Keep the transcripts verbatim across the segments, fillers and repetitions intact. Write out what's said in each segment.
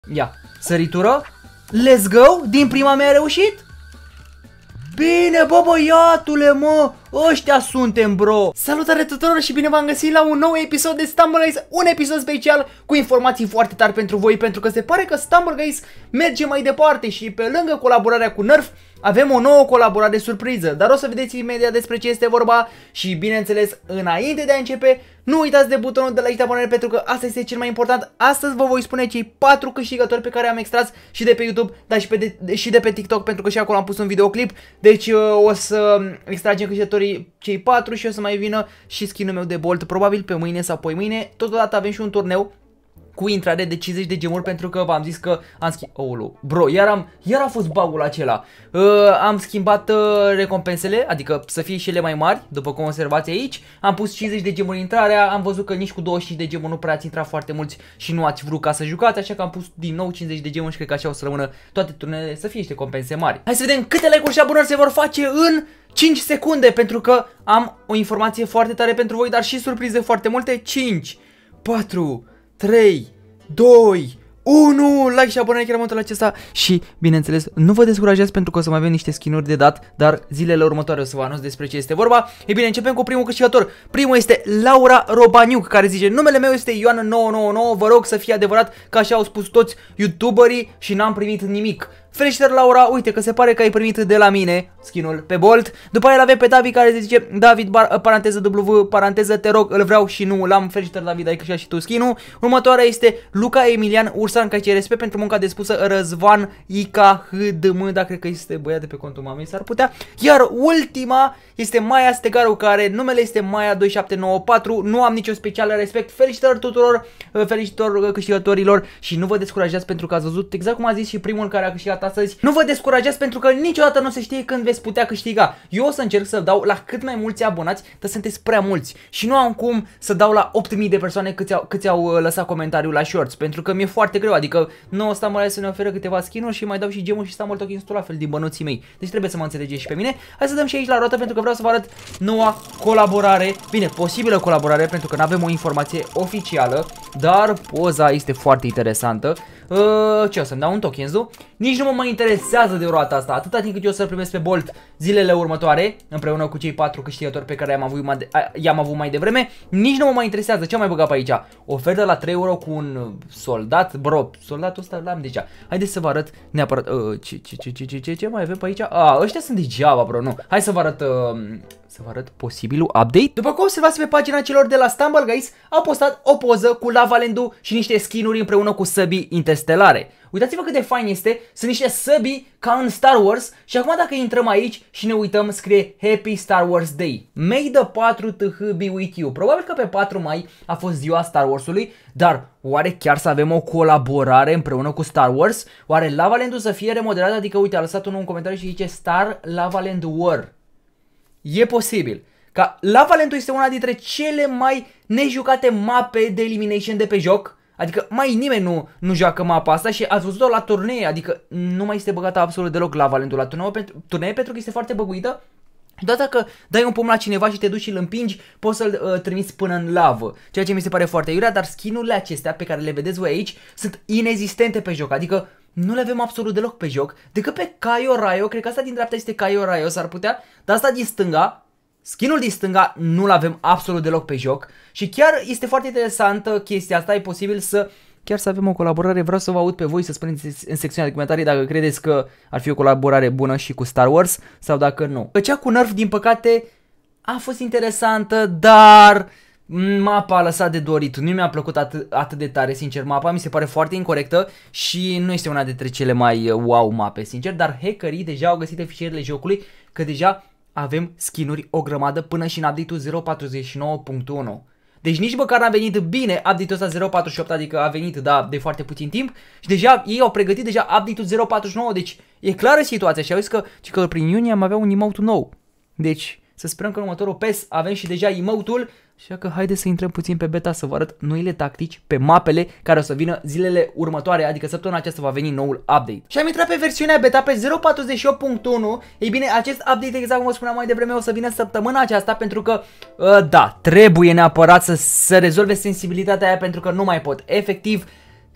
Ia, săritură. Let's go, din prima mea a reușit. Bine, bă, băiatule, mă, ăștia suntem, bro. Salutare tuturor și bine v-am găsit la un nou episod de Stumble Guys. Un episod special cu informații foarte tari pentru voi, pentru că se pare că Stumble Guys merge mai departe și pe lângă colaborarea cu Nerf avem o nouă colaborare surpriză. Dar o să vedeți imediat despre ce este vorba și, bineînțeles, înainte de a începe, nu uitați de butonul de like și de abonare, pentru că asta este cel mai important. Astăzi vă voi spune cei patru câștigători pe care am extras și de pe YouTube, dar și, pe de, de, și de pe TikTok, pentru că și acolo am pus un videoclip. Deci uh, o să extragem câștigătorii cei patru și o să mai vină și skin-ul meu de Bolt, probabil pe mâine sau poi mâine. Totodată avem și un turneu cu intrare de cincizeci de gemuri, pentru că v-am zis că am schimbat... Oh, bro, iar, am, iar a fost bug-ul acela. Uh, am schimbat uh, recompensele, adică să fie și ele mai mari, după cum observați aici. Am pus cincizeci de gemuri intrarea, am văzut că nici cu douăzeci și cinci de gemuri nu prea ați intrat foarte mulți și nu ați vrut ca să jucați, așa că am pus din nou cincizeci de gemuri și cred că așa o să rămână toate turnele, să fie niște compense mari. Hai să vedem câte like-uri și abonări se vor face în cinci secunde, pentru că am o informație foarte tare pentru voi, dar și surprize foarte multe. Cinci, patru, trei, doi, unu, like și abonare chiar în momentul acesta. Și, bineînțeles, nu vă descurajați, pentru că o să mai avem niște skin-uri de dat, dar zilele următoare o să vă anunț despre ce este vorba. Ei bine, începem cu primul câștigător. Primul este Laura Robaniuc, care zice: numele meu este Ioan nouă nouă nouă, vă rog să fie adevărat că așa au spus toți youtuberii și n-am primit nimic. Felicitări, Laura, uite că se pare că ai primit de la mine skin-ul pe Bolt. După aia avem pe David, care zice: David, bar, paranteză W, paranteză, te rog, îl vreau și nu l-am. Felicitări, David, ai câștigat și tu skin-ul. Următoarea este Luca Emilian Ursan, care ce respect pentru munca despusă. Răzvan Ica H D M, dacă cred că este băiat de pe contul mamei, s-ar putea. Iar ultima este Maia Stegaru, care numele este Maia doi șapte nouă patru. Nu am nicio specială respect. Felicitări tuturor, felicitări câștigătorilor și nu vă descurajați, pentru că ați văzut exact cum a zis și primul care a câștigat astăzi. Nu vă descurajați, pentru că niciodată nu se știe când veți putea câștiga. Eu o să încerc să dau la cât mai mulți abonați, dar sunteți prea mulți și nu am cum să dau la opt mii de persoane câți au, câți au lăsat comentariul la shorts, pentru că mi-e foarte greu. Adică nouă Stumble să ne oferă câteva skin-uri și mai dau și gemuri și Stumble tokens tot la fel din bănuții mei. Deci trebuie să mă înțelegeți și pe mine. Hai să dăm și aici la roată, pentru că vreau să vă arăt noua colaborare. Bine, posibilă colaborare, pentru că nu avem o informație oficială, dar poza este foarte interesantă. Uh, ce o să-mi dau un tokens, nu? Nici nu mă mai interesează de roata asta, atâta timp cât eu să-l primesc pe Bolt zilele următoare, împreună cu cei patru câștigători pe care i-am avut, avut mai devreme. Nici nu mă mai interesează. Ce am mai băgat pe aici? Ofertă la trei euro cu un soldat. Bro, soldatul ăsta l-am deja. Haideți să vă arăt neapărat. uh, ce, ce, ce, ce, ce, ce, ce mai avem pe aici? Ah, ăștia sunt degeaba, bro, nu. Hai să vă arăt uh, Să vă arăt posibilul update. După cum observați pe pagina celor de la Stumble Guys, au postat o poză cu Lava Land-ul și niște skin-uri împreună cu săbii interstelare. Uitați-vă cât de fain este, sunt niște săbii ca în Star Wars. Și acum dacă intrăm aici și ne uităm, scrie Happy Star Wars Day. May the patru T H be with you. Probabil că pe patru mai a fost ziua Star Wars-ului, dar oare chiar să avem o colaborare împreună cu Star Wars? Oare Lava Land-ul să fie remodelat? Adică uite, a lăsat unul un comentariu și zice Star Lava Land War. E posibil. Ca Lava Land-ul este una dintre cele mai nejucate mape de elimination de pe joc. Adică mai nimeni nu, nu joacă mapa asta și ați văzut-o la turnee, adică nu mai este băgată absolut deloc Lava Land-ul la turnee pentru, turnee, pentru că este foarte băguită. Doar dacă dai un pumn la cineva și te duci și îl împingi, poți să-l uh, trimiți până în lavă. Ceea ce mi se pare foarte iurea, dar skin-urile acestea pe care le vedeți voi aici sunt inexistente pe joc. Adică nu le avem absolut deloc pe joc, decât pe Caio Raio. Cred că asta din dreapta este Caio Raio, s-ar putea, dar asta din stânga, skin-ul din stânga, nu-l avem absolut deloc pe joc. Și chiar este foarte interesantă chestia asta, e posibil să chiar să avem o colaborare. Vreau să vă aud pe voi, să spuneți în secțiunea de comentarii dacă credeți că ar fi o colaborare bună și cu Star Wars sau dacă nu. Că cea cu Nerf, din păcate, a fost interesantă, dar mapa a lăsat de dorit. Nu mi-a plăcut atât, atât de tare, sincer. Mapa mi se pare foarte incorrectă și nu este una dintre cele mai wow mape, sincer. Dar hackerii deja au găsit fișierele jocului, că deja avem skin-uri o grămadă până și în update-ul zero patruzeci și nouă punct unu. Deci nici măcar n-a venit bine update-ul ăsta zero patruzeci și opt, adică a venit, da, de foarte puțin timp. Și deja ei au pregătit deja update-ul zero patruzeci și nouă, deci e clară situația. Și au zis că, că prin iunie am avea un emote nou. Deci să sperăm că în următorul P E S avem și deja emote-ul. Așa că haideți să intrăm puțin pe beta să vă arăt noile tactici pe mapele care o să vină zilele următoare, adică săptămâna aceasta va veni noul update. Și am intrat pe versiunea beta pe zero patruzeci și opt punct unu. Ei bine, acest update, exact cum vă spuneam mai devreme, o să vină săptămâna aceasta, pentru că, uh, da, trebuie neapărat să, să rezolve sensibilitatea aia, pentru că nu mai pot. Efectiv,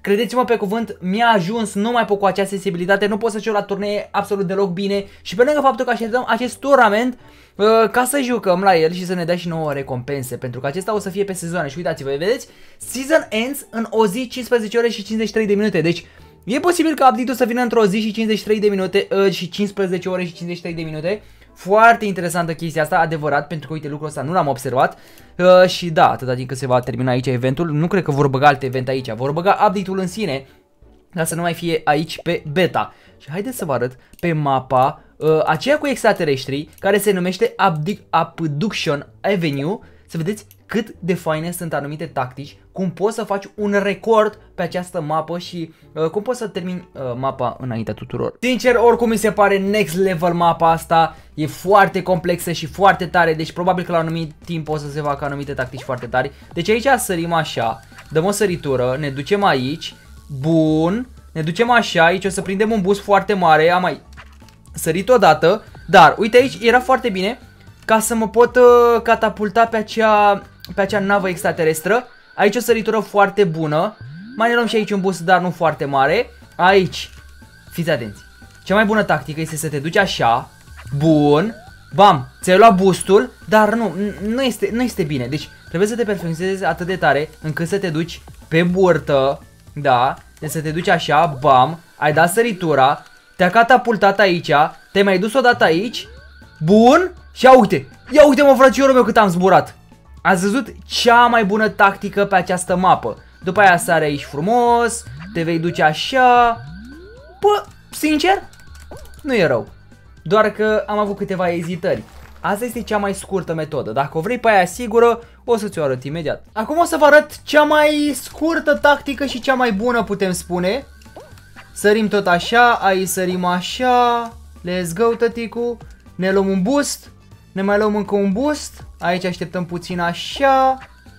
credeți-mă pe cuvânt, mi-a ajuns, nu mai pot cu acea sensibilitate, nu pot să joc la turnee absolut deloc bine și pe lângă faptul că așteptăm acest turnament uh, ca să jucăm la el și să ne dea și nouă recompense, pentru că acesta o să fie pe sezoane și uitați-vă, vedeți, season ends în o zi, cincisprezece ore și cincizeci și trei de minute, deci e posibil ca update-ul să vină într-o zi și cincizeci și trei de minute uh, și cincisprezece ore și cincizeci și trei de minute. Foarte interesantă chestia asta, adevărat, pentru că uite lucrul ăsta nu l-am observat uh, și da, atâta timp cât se va termina aici eventul, nu cred că vor băga alte event aici, vor băga update-ul în sine, ca să nu mai fie aici pe beta. Și haideți să vă arăt pe mapa uh, aceea cu extraterestri, care se numește Abduction Avenue, să vedeți cât de faine sunt anumite tactici, cum poți să faci un record pe această mapă și uh, cum poți să termini uh, mapa înaintea tuturor. Sincer, oricum mi se pare next level mapa asta, e foarte complexă și foarte tare, deci probabil că la un anumit timp o să se facă anumite tactici foarte tari. Deci aici sărim așa, dăm o săritură, ne ducem aici, bun, ne ducem așa, aici o să prindem un boost foarte mare, am mai sărit odată, dar uite aici era foarte bine ca să mă pot uh, catapulta pe acea, pe acea navă extraterestră. Aici o săritură foarte bună. Mai ne luăm și aici un boost, dar nu foarte mare. Aici, fiți atenți, cea mai bună tactică este să te duci așa. Bun, bam, ți-ai luat boostul, dar nu, nu este, nu este bine. Deci trebuie să te perfecționezi atât de tare încât să te duci pe burtă. Da, deci să te duci așa, bam, ai dat săritura, te-a catapultat aici, te-ai mai dus odată aici. Bun, și ia uite, ia uite mă frățiorul meu cât am zburat. Ați văzut cea mai bună tactică pe această mapă. După aia sare aici frumos, te vei duce așa. Bă, sincer, nu e rău. Doar că am avut câteva ezitări. Asta este cea mai scurtă metodă. Dacă o vrei pe aia sigură, o să ți-o arăt imediat. Acum o să vă arăt cea mai scurtă tactică și cea mai bună, putem spune. Sărim tot așa, aici sărim așa. Let's go, tăticu. Ne luăm un boost. Ne mai luăm încă un boost. Aici așteptăm puțin așa.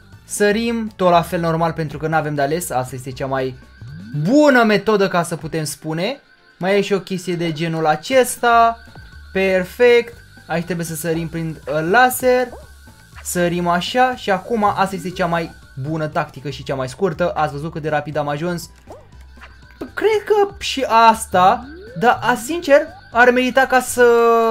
Sărim, tot la fel normal pentru că nu avem de ales. Asta este cea mai bună metodă ca să putem spune. Mai e și o chestie de genul acesta. Perfect. Aici trebuie să sărim prin laser. Sărim așa. Și acum asta este cea mai bună tactică și cea mai scurtă. Ați văzut cât de rapid am ajuns. Cred că și asta, dar sincer ar merita ca să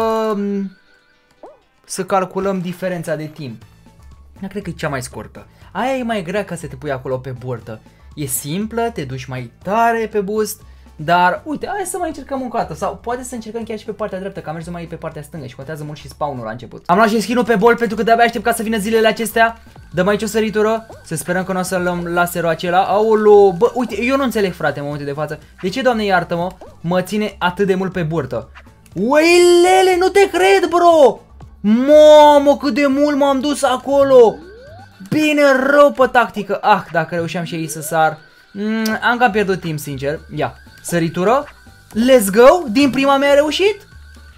Să calculăm diferența de timp. Eu cred că e cea mai scurtă. Aia e mai grea ca să te pui acolo pe burtă. E simplă, te duci mai tare pe boost. Dar uite, hai să mai încercăm încă o dată. Sau poate să încercăm chiar și pe partea dreaptă, că am mers mai pe partea stângă și contează mult și spawn-ul la început. Am luat și skin-ul pe bol pentru că de-abia aștept ca să vină zilele acestea. Dăm aici o săritură. Să sperăm că nu o să luăm laserul acela. Aolo, bă, uite, eu nu înțeleg, frate, în momentul de față. De ce, Doamne iartă-mă, mă ține atât de mult pe burtă? Uilele, nu te cred, bro! Mamă, cât de mult m-am dus acolo! Bine rău pe tactică. Ah, dacă reușeam și aici să sar. mm, Am cam pierdut timp, sincer. Ia, săritură. Let's go, din prima mi-a reușit.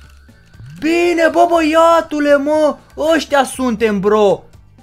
Bine, bă, băiatule, mă. Ăștia suntem, bro.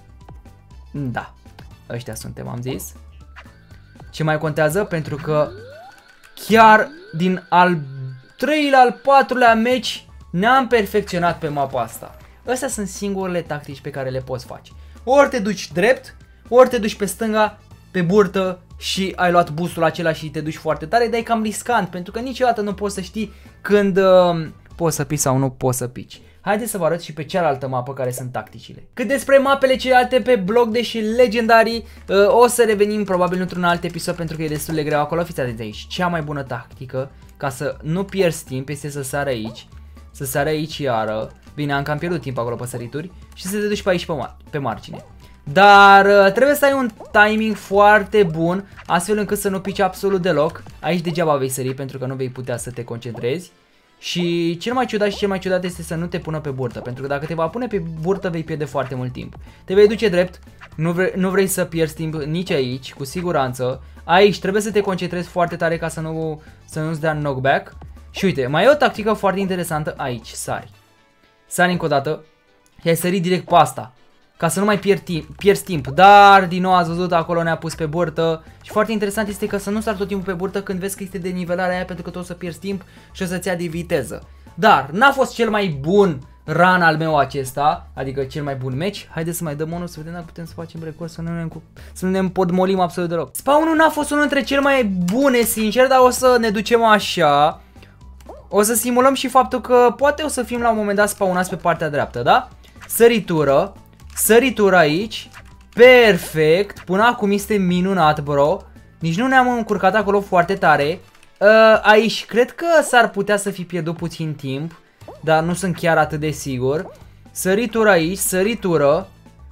Da, ăștia suntem, am zis. Ce mai contează? Pentru că chiar din al treilea, al patrulea meci ne-am perfecționat pe mapa asta. Astea sunt singurele tactici pe care le poți face. Ori te duci drept, ori te duci pe stânga, pe burtă și ai luat boostul acela și te duci foarte tare, dar e cam riscant, pentru că niciodată nu poți să știi când uh, poți să pici sau nu poți să pici. Haideți să vă arăt și pe cealaltă mapă care sunt tacticile. Cât despre mapele celelalte pe bloc, deși legendarii, uh, o să revenim probabil într-un alt episod pentru că e destul de greu acolo. Fiți atenți aici, cea mai bună tactică ca să nu pierzi timp este să sari aici, să sari aici iară. Bine, am cam pierdut timp acolo pe sărituri și să te duci pe aici pe, mar pe margine. Dar uh, trebuie să ai un timing foarte bun, astfel încât să nu pici absolut deloc. Aici degeaba vei sări pentru că nu vei putea să te concentrezi. Și cel mai ciudat și cel mai ciudat este să nu te pună pe burtă, pentru că dacă te va pune pe burtă vei pierde foarte mult timp. Te vei duce drept, nu, vre nu vrei să pierzi timp nici aici, cu siguranță. Aici trebuie să te concentrezi foarte tare ca să nu să nu-ți dea knockback. Și uite, mai e o tactică foarte interesantă aici, sari. Sari încă o dată și ai sărit direct pe asta, ca să nu mai pierzi timp, pierzi timp. Dar din nou ați văzut, acolo ne-a pus pe burtă. Și foarte interesant este că să nu sari tot timpul pe burtă când vezi că este de nivelarea aia, pentru că tu o să pierzi timp și o să-ți ia de viteză. Dar n-a fost cel mai bun run al meu acesta, adică cel mai bun match. Haideți să mai dăm unul să vedem dacă putem să facem record, să nu ne, să nu ne împodmolim absolut deloc. Spawn-ul n-a fost unul dintre cele mai bune, sincer, dar o să ne ducem așa. O să simulăm și faptul că poate o să fim la un moment dat spawnați pe partea dreaptă, da? Săritură, săritură aici. Perfect, până acum este minunat, bro. Nici nu ne-am încurcat acolo foarte tare. uh, Aici cred că s-ar putea să fi pierdut puțin timp, dar nu sunt chiar atât de sigur. Săritură aici, săritură.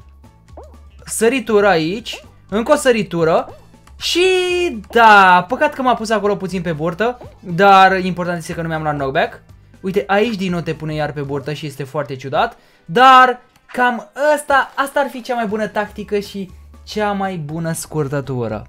Săritură aici. Încă o săritură. Și da, păcat că m-a pus acolo puțin pe burtă, dar important este că nu mi-am luat knockback. Uite, aici din nou te pune iar pe burtă și este foarte ciudat. Dar cam asta, asta ar fi cea mai bună tactică și cea mai bună scurtătură.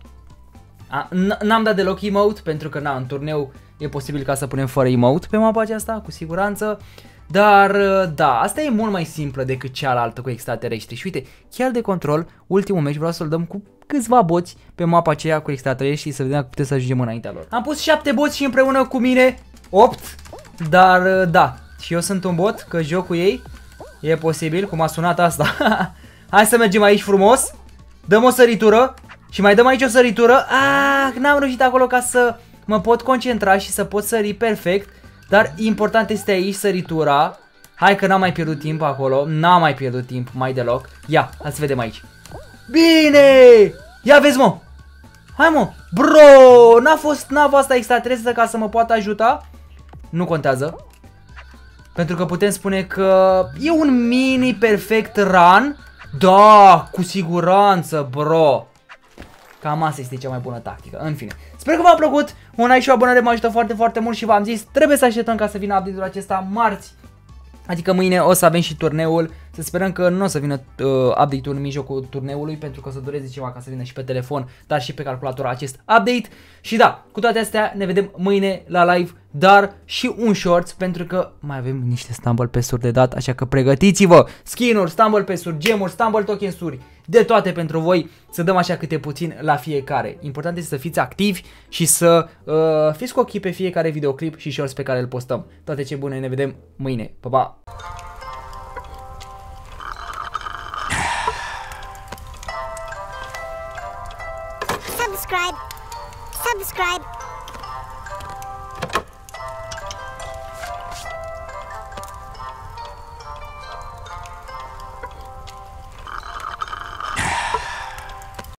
N-am dat deloc emote pentru că na, în turneu e posibil ca să punem fără emote pe mapa aceasta, cu siguranță. Dar da, asta e mult mai simplă decât cealaltă cu extraterestri. Și uite, chiar de control, ultimul meci vreau să-l dăm cu câțiva boți pe mapa aceea cu extraterestri și să vedem dacă putem să ajungem înaintea lor. Am pus șapte boți și împreună cu mine opt. Dar da, și eu sunt un bot, că joc cu ei. E posibil, cum a sunat asta. Hai să mergem aici frumos. Dăm o săritură și mai dăm aici o săritură. Ah, n-am reușit acolo ca să mă pot concentra și să pot sări perfect. Dar important este aici săritura. Hai că n-am mai pierdut timp acolo. N-am mai pierdut timp mai deloc. Ia, hai să vedem aici. Bine! Ia vezi, mă! Hai, mă! Bro! N-a fost nava asta extraterestră ca să mă poată ajuta? Nu contează. Pentru că putem spune că e un mini perfect run. Da, cu siguranță, bro. Cam asta este cea mai bună tactică. În fine, sper că v-a plăcut. Un like și o abonare mă ajută foarte, foarte mult. Și v-am zis, trebuie să așteptăm ca să vină update-ul acesta marți. Adică mâine o să avem și turneul. Să sperăm că nu o să vină uh, update-ul în mijlocul turneului, pentru că o să dureze ceva ca să vină și pe telefon, dar și pe calculator acest update. Și da, cu toate astea ne vedem mâine la live, dar și un shorts, pentru că mai avem niște stumble pass-uri de dat, așa că pregătiți-vă. Skin-uri, stumble pass-uri, gemuri, stumble tokens-uri, de toate pentru voi, să dăm așa câte puțin la fiecare. Important este să fiți activi și să uh, fiți cu ochii pe fiecare videoclip și shorts pe care îl postăm. Toate ce bune, ne vedem mâine. Pa, pa! Subscribe. Subscribe.